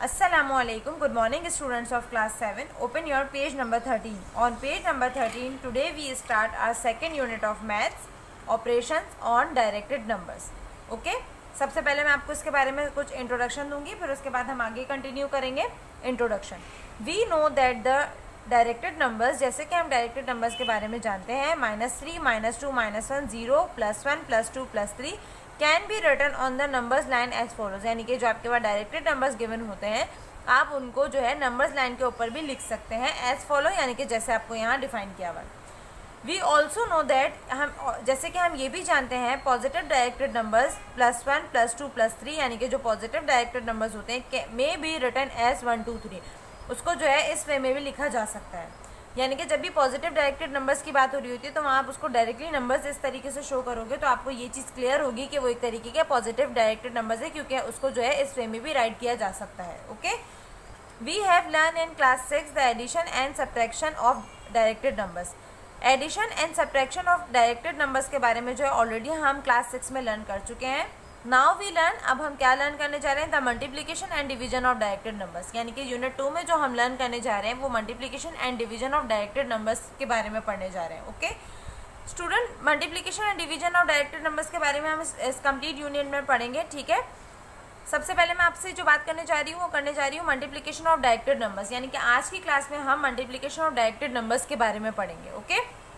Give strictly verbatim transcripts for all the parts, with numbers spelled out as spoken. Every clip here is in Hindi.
Assalamualaikum. Good morning, students of class seven. Open your page number thirteen. On page number thirteen, today we start our second unit of maths, operations on directed numbers. Okay? सबसे पहले मैं आपको इसके बारे में कुछ इंट्रोडक्शन दूंगी, फिर उसके बाद हम आगे कंटिन्यू करेंगे. Introduction. We know that the directed numbers, जैसे कि हम डायरेक्टेड नंबर्स के बारे में जानते हैं, minus three, minus two, minus one, zero, plus one, plus two, plus three can be written on the numbers line as follows. यानी कि जो आपके पास डायरेक्टेड नंबर्स गिवन होते हैं, आप उनको जो है नंबर्स लाइन के ऊपर भी लिख सकते हैं एज फॉलो, यानी कि जैसे आपको यहाँ डिफाइन किया हुआ. वी ऑल्सो नो दैट, हम जैसे कि हम ये भी जानते हैं, positive directed numbers plus one, plus two, plus three, यानी कि जो पॉजिटिव डायरेक्टेड नंबर्स होते हैं may be written as one, two, three, उसको जो है इस वे में भी लिखा जा सकता है. यानी कि जब भी पॉजिटिव डायरेक्टेड नंबर्स की बात हो रही होती है तो वहाँ आप उसको डायरेक्टली नंबर्स इस तरीके से शो करोगे तो आपको ये चीज़ क्लियर होगी कि वो एक तरीके के पॉजिटिव डायरेक्टेड नंबर्स है, क्योंकि उसको जो है इस वे में भी राइट किया जा सकता है. Okay, we have learn in class six the addition and subtraction of directed numbers. Addition and subtraction of directed numbers के बारे में जो है ऑलरेडी हम क्लास सिक्स में लर्न कर चुके हैं. नाउ वी लर्न, अब हम क्या लर्न करने जा रहे हैं, the multiplication and division of directed numbers. यानी कि यूनिट टू में जो हम लर्न करने जा रहे हैं वो multiplication and division of directed numbers के बारे में पढ़ने जा रहे हैं. Okay student, multiplication and division of directed numbers के बारे में हम इस, इस कंप्लीट यूनिट में पढ़ेंगे. ठीक है, सबसे पहले मैं आपसे जो बात करने जा रही हूँ वो करने जा रही हूँ मल्टीप्लिकेशन ऑफ डायरेक्टेड नंबर्स. यानी कि आज की क्लास में हम मल्टीप्लिकेशन ऑफ डायरेक्टेड नंबर्स के बारे में पढ़ेंगे. ओके,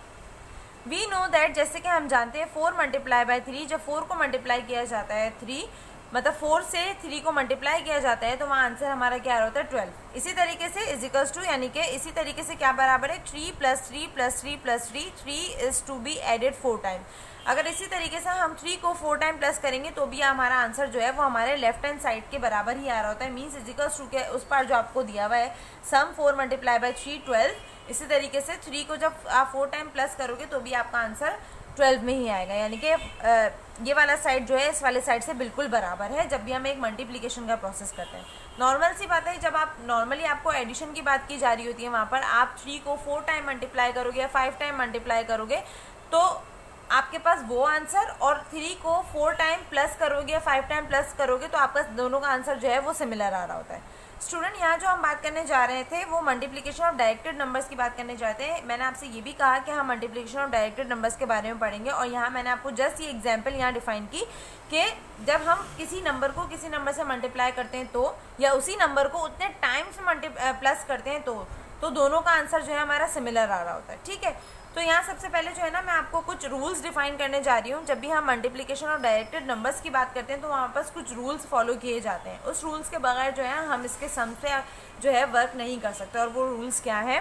वी नो दैट, जैसे कि हम जानते हैं, फोर मल्टीप्लाई बाय थ्री, जब फोर को मल्टीप्लाई किया जाता है, थ्री मतलब फोर से थ्री को मल्टीप्लाई किया जाता है तो वहाँ आंसर हमारा क्या होता है, ट्वेल्व. इसी तरीके से इजिकल्स टू, यानी कि इसी तरीके से क्या बराबर है, three plus three plus three plus three, three is to be added four time. अगर इसी तरीके से हम थ्री को फोर टाइम प्लस करेंगे तो भी हमारा आंसर जो है वो हमारे लेफ्ट हैंड साइड के बराबर ही आ रहा होता है. मीन्स इजिकल्स टू के उस पार जो आपको दिया हुआ है, sum four multiply by three, twelve. इसी तरीके से थ्री को जब आप फोर टाइम प्लस करोगे तो भी आपका आंसर ट्वेल्व में ही आएगा. यानी कि ये वाला साइड जो है इस वाले साइड से बिल्कुल बराबर है जब भी हम एक मल्टीप्लिकेशन का प्रोसेस करते हैं. नॉर्मल सी बात है, जब आप नॉर्मली आपको एडिशन की बात की जा रही होती है, वहाँ पर आप थ्री को फोर टाइम मल्टीप्लाई करोगे या फाइव टाइम मल्टीप्लाई करोगे तो आपके पास वो आंसर, और थ्री को फोर टाइम प्लस करोगे या फाइव टाइम प्लस करोगे तो आपका दोनों का आंसर जो है वो सिमिलर आ रहा होता है. स्टूडेंट, यहाँ जो हम बात करने जा रहे थे वो मल्टीप्लिकेशन ऑफ डायरेक्टेड नंबर्स की बात करने जाते हैं. मैंने आपसे ये भी कहा कि हम मल्टीप्लिकेशन ऑफ डायरेक्टेड नंबर्स के बारे में पढ़ेंगे, और यहाँ मैंने आपको जस्ट ये एग्जांपल यहाँ डिफाइन की कि जब हम किसी नंबर को किसी नंबर से मल्टीप्लाई करते हैं तो, या उसी नंबर को उतने टाइम्स मल्टी प्लस करते हैं तो तो दोनों का आंसर जो है हमारा सिमिलर आ रहा होता है. ठीक है, तो यहाँ सबसे पहले जो है ना मैं आपको कुछ रूल्स डिफाइन करने जा रही हूँ. जब भी हम मल्टीप्लिकेशन ऑफ डायरेक्टेड नंबर्स की बात करते हैं तो वहाँ पर कुछ रूल्स फॉलो किए जाते हैं. उस रूल्स के बगैर जो है हम इसके सम से जो है वर्क नहीं कर सकते. और वो रूल्स क्या है,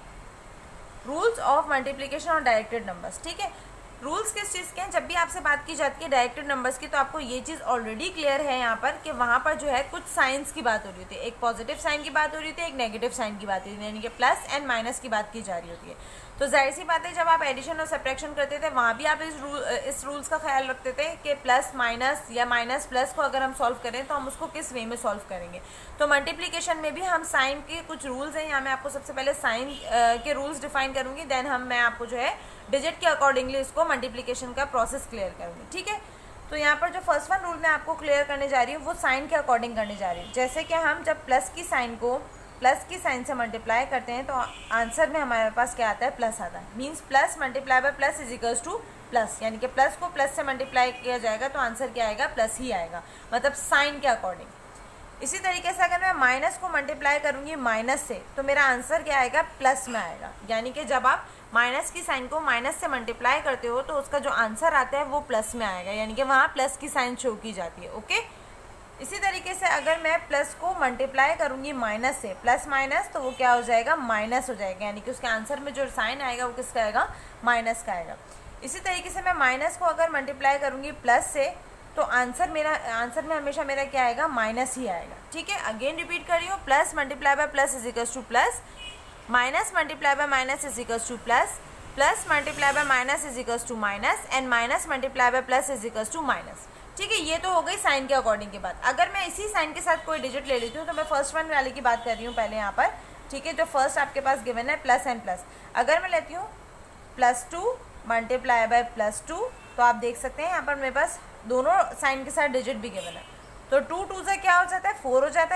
rules of multiplication of directed numbers. ठीक है, रूल्स किस चीज़ के हैं, जब भी आपसे बात की जाती है डायरेक्टेड नंबर्स की तो आपको ये चीज़ ऑलरेडी क्लियर है यहाँ पर कि वहाँ पर जो है कुछ साइंस की बात हो रही होती है. एक पॉजिटिव साइन की बात हो रही होती है, एक नेगेटिव साइन की बात हो रही है, यानी कि प्लस एंड माइनस की बात की जा रही होती है. तो जाहिर सी बात है, जब आप एडिशन और सब्ट्रैक्शन करते थे वहाँ भी आप इस रूल इस रूल्स का ख्याल रखते थे कि प्लस माइनस या माइनस प्लस को अगर हम सॉल्व करें तो हम उसको किस वे में सॉल्व करेंगे. तो मल्टीप्लिकेशन में भी हम साइन के कुछ रूल्स हैं. यहाँ मैं आपको सबसे पहले साइन के रूल्स डिफाइन करूँगी, देन हम मैं आपको जो है डिजिट के अकॉर्डिंगली इसको मल्टीप्लिकेशन का प्रोसेस क्लियर करूँगी. ठीक है, तो यहाँ पर जो फर्स्ट वन रूल मैं आपको क्लियर करने जा रही हूँ वो साइन के अकॉर्डिंग करने जा रही हूँ. जैसे कि हम जब प्लस की साइन को प्लस की साइन से मल्टीप्लाई करते हैं तो आंसर में हमारे पास क्या आता है, प्लस आता है. Means plus multiply by plus is equals to plus, यानी कि प्लस को प्लस से मल्टीप्लाई किया जाएगा तो आंसर क्या आएगा, प्लस ही आएगा, मतलब साइन के अकॉर्डिंग. इसी तरीके से अगर मैं माइनस को मल्टीप्लाई करूँगी माइनस से तो मेरा आंसर क्या आएगा, प्लस में आएगा. यानी कि जब आप माइनस की साइन को माइनस से मल्टीप्लाई करते हो तो उसका जो आंसर आता है वो प्लस में आएगा, यानी कि वहाँ प्लस की साइन शो की जाती है. ओके, इसी तरीके से अगर मैं प्लस को मल्टीप्लाई करूँगी माइनस से, प्लस माइनस, तो वो क्या हो जाएगा, माइनस हो जाएगा, यानी कि उसके आंसर में जो साइन आएगा वो किसका आएगा, माइनस का आएगा. इसी तरीके से मैं माइनस को अगर मल्टीप्लाई करूँगी प्लस से तो आंसर मेरा आंसर में हमेशा मेरा क्या आएगा, माइनस ही आएगा. ठीक है, अगेन रिपीट कर रही हूँ, plus multiply by plus is equals to plus, minus multiply by minus is equals to plus, plus multiply by minus is equals to minus, and minus multiply by plus is equals to minus. ठीक है, ये तो हो गई साइन के अकॉर्डिंग की बात. अगर मैं इसी साइन के साथ कोई डिजिट ले लेती हूँ तो मैं फर्स्ट वन वाले की बात कर रही हूँ पहले यहाँ पर. ठीक है, जो फर्स्ट आपके पास गिवन है प्लस एंड प्लस, अगर मैं लेती हूँ plus two multiply by plus two तो आप देख सकते हैं यहाँ पर मेरे पास दोनों साइन के साथ डिजिट भी गिवन है. तो टू टू से क्या हो जाता है, फोर हो जाता है.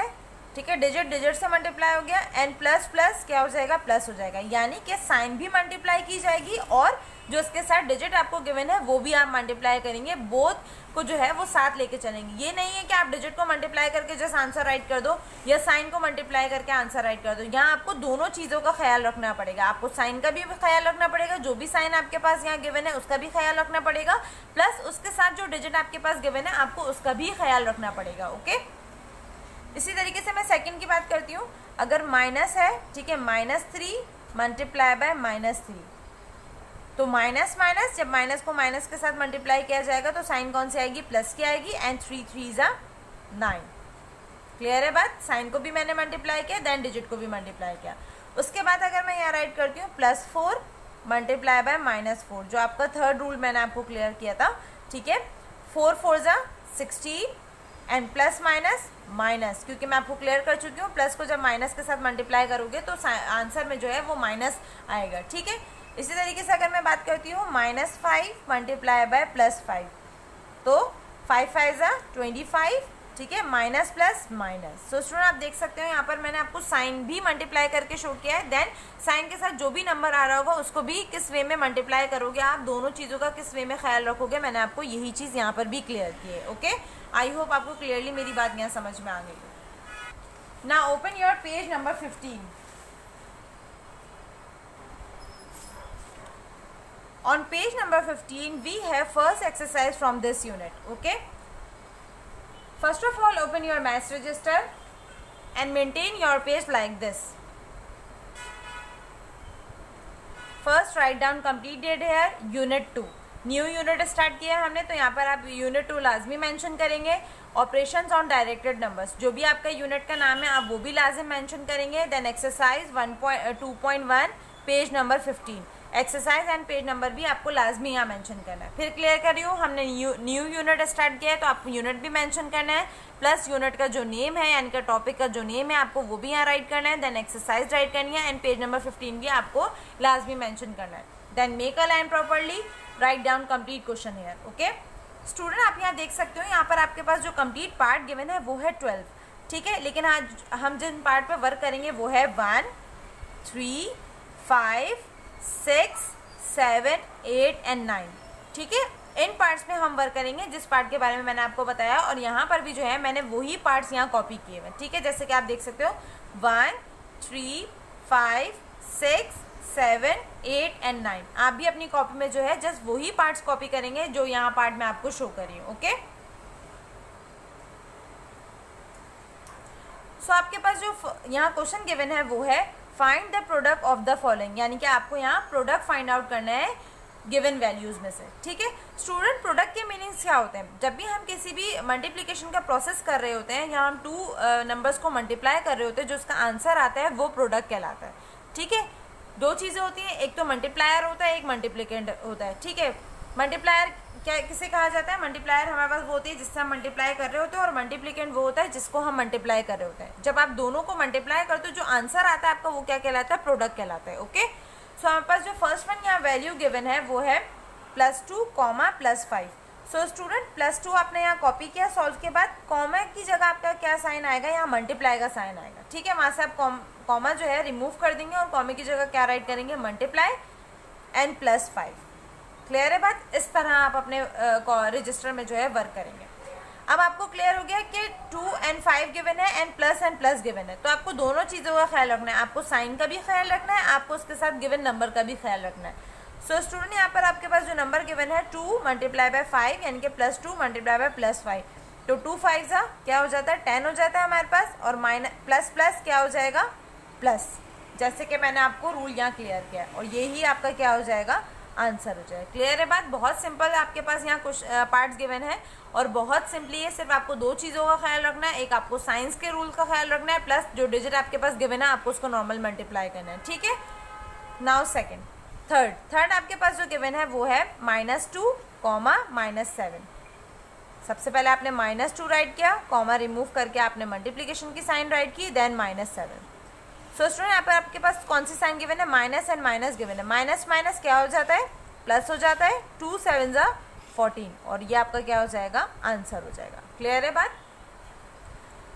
ठीक है, डिजिट डिजिट से मल्टीप्लाई हो गया, एंड प्लस प्लस क्या हो जाएगा, प्लस हो जाएगा, यानी कि साइन भी मल्टीप्लाई की जाएगी और जो इसके साथ डिजिट आपको गिवन है वो भी आप मल्टीप्लाई करेंगे, बोथ को जो है वो साथ लेके चलेंगे। ये नहीं है कि आप डिजिट को मल्टीप्लाई करके जस्ट आंसर राइट कर दो या साइन को मल्टीप्लाई करके आंसर राइट कर दो। यहाँ आपको दोनों चीज़ों का ख्याल रखना पड़ेगा, आपको साइन का भी ख्याल रखना पड़ेगा, जो भी साइन आपके पास यहाँ गिवन है उसका भी ख्याल रखना पड़ेगा, प्लस उसके साथ जो डिजिट आपके पास गिवन है आपको उसका भी ख्याल रखना पड़ेगा। ओके, इसी तरीके से मैं सेकंड की बात करती हूँ। अगर माइनस है, ठीक है, minus three multiply by minus three, तो माइनस माइनस, जब माइनस को माइनस के साथ मल्टीप्लाई किया जाएगा तो साइन कौन सी आएगी, प्लस की आएगी, एंड थ्री थ्री ज़ा नाइन। क्लियर है बात, साइन को भी मैंने मल्टीप्लाई किया, देन डिजिट को भी मल्टीप्लाई किया। उसके बाद अगर मैं यहाँ राइट करती हूँ plus four multiply by minus four, जो आपका थर्ड रूल मैंने आपको क्लियर किया था, ठीक है, फोर फोर ज़ा sixteen and plus minus minus, क्योंकि मैं आपको क्लियर कर चुकी हूँ, प्लस को जब माइनस के साथ मल्टीप्लाई करोगे तो आंसर में जो है वो माइनस आएगा। ठीक है, इसी तरीके से अगर मैं बात करती हूँ minus five multiply by plus five, तो फाइव फाइव ज़ा ट्वेंटी फाइव, ठीक है, minus plus minus. So student आप देख सकते हो यहाँ पर मैंने आपको साइन भी मल्टीप्लाई करके शो किया है, देन साइन के साथ जो भी नंबर आ रहा होगा उसको भी किस वे में मल्टीप्लाई करोगे आप, दोनों चीज़ों का किस वे में ख्याल रखोगे, मैंने आपको यही चीज़ यहाँ पर भी क्लियर की है। ओके, आई होप आपको क्लियरली मेरी बात यहाँ समझ में आ गई। Now open your page number fifteen. On page number fifteen, we have first exercise from this unit. Okay. First of all, open your maths register and maintain your page like this. First, write down completed here unit two. New unit start किया है हमने, तो यहाँ पर आप यूनिट टू लाजमी मेंशन करेंगे। ऑपरेशंस ऑन डायरेक्टेड नंबर्स, जो भी आपका यूनिट का नाम है आप वो भी लाजिम मेंशन करेंगे। Then exercise one point two point one page number fifteen, exercise and page number भी आपको लाजमी यहाँ मेंशन करना है। फिर क्लियर कर रही हूँ, हमने न्यू न्यू यूनिट स्टार्ट किया है तो आपको यूनिट भी मेंशन करना है, प्लस यूनिट का जो नेम है यानी कि टॉपिक का जो नेम है आपको वो भी यहाँ राइट करना है। देन एक्सरसाइज राइट करनी है एंड पेज नंबर फिफ्टीन भी आपको लाजमी मेंशन करना है। Then make a line properly, write down complete question here. Okay student, आप यहाँ देख सकते हो यहाँ पर आपके पास जो कंप्लीट पार्ट गिवन है वो है ट्वेल्व, ठीक है, लेकिन आज हम जिन पार्ट पे वर्क करेंगे वो है one, three, five, six, seven, eight and nine, ठीक है। इन पार्ट्स में हम वर्क करेंगे जिस पार्ट के बारे में मैंने आपको बताया, और यहाँ पर भी जो है मैंने वही पार्ट्स यहाँ कॉपी किए हुए, ठीक है। जैसे कि आप देख सकते हो one, three, five, six, seven, eight and nine, आप भी अपनी कॉपी में जो है जस्ट वही पार्ट्स कॉपी करेंगे जो यहाँ पार्ट में आपको शो करी हूँ। ओके, सो आपके पास जो यहाँ क्वेश्चन गिवन है वो है find the product of the following, यानी कि आपको यहाँ प्रोडक्ट फाइंड आउट करना है गिवन वैल्यूज में से, ठीक है। स्टूडेंट, प्रोडक्ट के मीनिंग्स क्या होते हैं? जब भी हम किसी भी मल्टीप्लिकेशन का प्रोसेस कर रहे होते हैं या हम टू नंबर्स को मल्टीप्लाई कर रहे होते हैं, जो उसका आंसर आता है वो प्रोडक्ट कहलाता है, ठीक है। दो चीज़ें होती हैं, एक तो मल्टीप्लायर होता है, एक मल्टीप्लिकेंट होता है, ठीक है। मल्टीप्लायर क्या किसे कहा जाता है? मल्टीप्लायर हमारे पास वो होती है जिससे हम मल्टीप्लाई कर रहे होते हैं, और मल्टीप्लिकेंट वो होता है जिसको हम मल्टीप्लाई कर रहे होते हैं। जब आप दोनों को मल्टीप्लाई करते हो जो आंसर आता है आपका वो क्या कहलाता है? प्रोडक्ट कहलाता है। ओके, सो हमारे पास जो फर्स्ट वन यहाँ वैल्यू गिवन है वो है plus two comma plus five. So student, plus two आपने यहाँ कॉपी किया, सॉल्व के बाद कॉमा की जगह आपका क्या साइन आएगा? यहाँ मल्टीप्लाई का साइन आएगा, ठीक है। वहाँ से आप कॉमा जो है रिमूव कर देंगे और कॉमे की जगह क्या राइट करेंगे? Multiply and plus five. Clear है बात? इस तरह आप अपने रजिस्टर में जो है वर्क करेंगे। अब आपको क्लियर हो गया कि टू एंड फाइव गिवन है and plus and plus given है, तो आपको दोनों चीज़ों का ख्याल रखना है। आपको साइन का भी ख्याल रखना है, आपको उसके साथ गिवन नंबर का भी ख्याल रखना है। सो so, स्टूडेंट, यहाँ पर आपके पास जो नंबर गिवन है टू मल्टीप्लाई बाय फाइव, यानी कि plus two multiply by plus five, तो टू फाइव सा क्या हो जाता है? टेन हो जाता है हमारे पास, और माइनस प्लस प्लस क्या हो जाएगा? प्लस, जैसे कि मैंने आपको रूल यहाँ क्लियर किया है, और यही आपका क्या हो जाएगा? आंसर हो जाएगा। क्लियर है बात? बहुत सिंपल आपके पास यहाँ कुछ पार्ट्स गिवन है और बहुत सिंपली है। सिर्फ आपको दो चीज़ों का ख्याल रखना है, एक आपको साइंस के रूल का ख्याल रखना है, प्लस जो डिजिट आपके पास गिवन है आपको उसको नॉर्मल मल्टीप्लाई करना है, ठीक है। नाउ सेकेंड, थर्ड थर्ड आपके पास जो गिवन है वो है minus two comma minus seven. सबसे पहले आपने माइनस टू राइट किया, कॉमा रिमूव करके आपने मल्टीप्लिकेशन की साइन राइट की, then minus seven. So student, यहाँ पर आपके पास कौन सी साइन गिवन है? माइनस एंड माइनस गिवन है। माइनस माइनस क्या हो जाता है? प्लस हो जाता है। टू सेवन ज़ा फोर्टीन, और ये आपका क्या हो जाएगा? आंसर हो जाएगा। क्लियर है बात?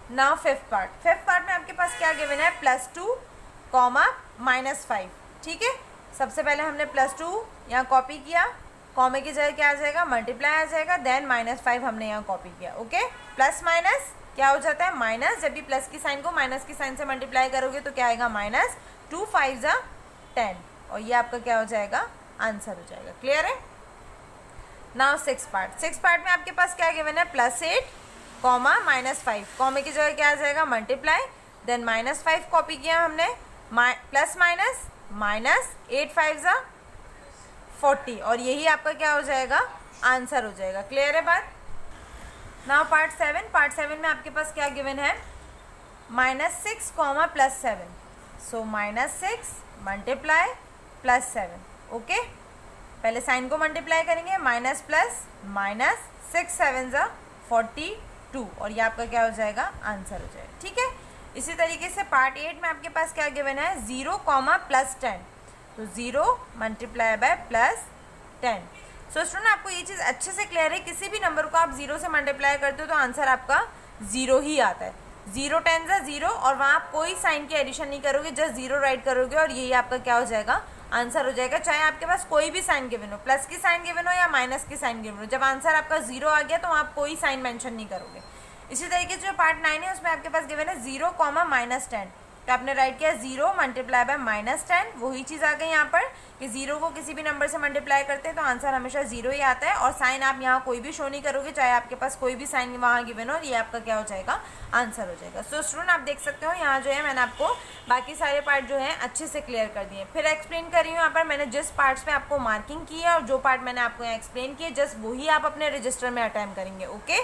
Now fifth part, fifth part में आपके पास क्या गिवन है, plus two comma minus five. ठीक है, सबसे पहले हमने प्लस टू यहाँ कॉपी किया, कॉमे की जगह क्या आ जाएगा, मल्टीप्लाई आ जाएगा, देन माइनस फाइव हमने यहाँ कॉपी किया। ओके, प्लस माइनस क्या हो जाता है, माइनस। जब भी प्लस की साइन को माइनस की साइन से मल्टीप्लाई करोगे तो क्या आएगा, माइनस। टू फाइव जा टेन, और ये आपका क्या हो जाएगा, आंसर हो जाएगा। क्लियर है। Now six part, six part में आपके पास क्या गिवन है, plus eight comma minus five, कॉमे की जगह क्या आ जाएगा, multiply, then minus five copy किया हमने, plus minus minus, eight five जा फोर्टी, और यही आपका क्या हो जाएगा, आंसर हो जाएगा। क्लियर है बात। Now part seven, part seven में आपके पास क्या गिवन है, minus six comma plus seven, so minus six multiply plus seven. Okay, पहले साइन को मल्टीप्लाई करेंगे, minus plus minus, six seven जा फोर्टी टू, और ये आपका क्या हो जाएगा, आंसर हो जाएगा। ठीक है, इसी तरीके से पार्ट एट में आपके पास क्या गिवन है, जीरो कॉमा प्लस टेन, तो zero multiply by plus ten. So student आपको ये चीज़ अच्छे से क्लियर है, किसी भी नंबर को आप जीरो से मल्टीप्लाई करते हो तो आंसर आपका जीरो ही आता है। जीरो टेन जा जीरो, और वहाँ आप कोई साइन की एडिशन नहीं करोगे, जस्ट जीरो राइट करोगे और यही आपका क्या हो जाएगा, आंसर हो जाएगा। चाहे आपके पास कोई भी साइन गिवन हो, प्लस की साइन गिवन हो या माइनस की साइन गिवन हो, जब आंसर आपका जीरो आ गया तो आप कोई साइन मेंशन नहीं करोगे। इसी तरीके से जो पार्ट नाइन है उसमें आपके पास गिवन है जीरो कॉमा माइनस टेन, तो आपने राइट किया zero multiply by minus ten, वही चीज़ आ गई यहाँ पर कि जीरो को किसी भी नंबर से मल्टीप्लाई करते हैं तो आंसर हमेशा जीरो ही आता है, और साइन आप यहाँ कोई भी शो नहीं करोगे, चाहे आपके पास कोई भी साइन वहाँ गिवन हो, ये आपका क्या हो जाएगा, आंसर हो जाएगा। सो स्टूडेंट आप देख सकते हो यहाँ जो है मैंने आपको बाकी सारे पार्ट जो है अच्छे से क्लियर कर दिए। फिर एक्सप्लेन कर रही हूँ यहाँ पर मैंने जिस पार्ट्स में आपको मार्किंग की है और जो पार्ट मैंने आपको यहाँ एक्सप्लेन किया, जस्ट वही आप अपने रजिस्टर में अटेम्प्ट करेंगे। ओके,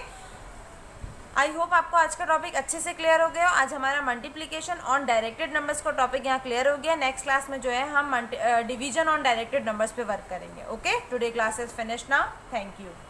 आई होप आपको आज का टॉपिक अच्छे से क्लियर हो गया। आज हमारा मल्टीप्लिकेशन ऑन डायरेक्टेड नंबर्स का टॉपिक यहाँ क्लियर हो गया। नेक्स्ट क्लास में जो है हम डिवीजन ऑन डायरेक्टेड नंबर्स पे वर्क करेंगे। Okay, today class is finished now, thank you.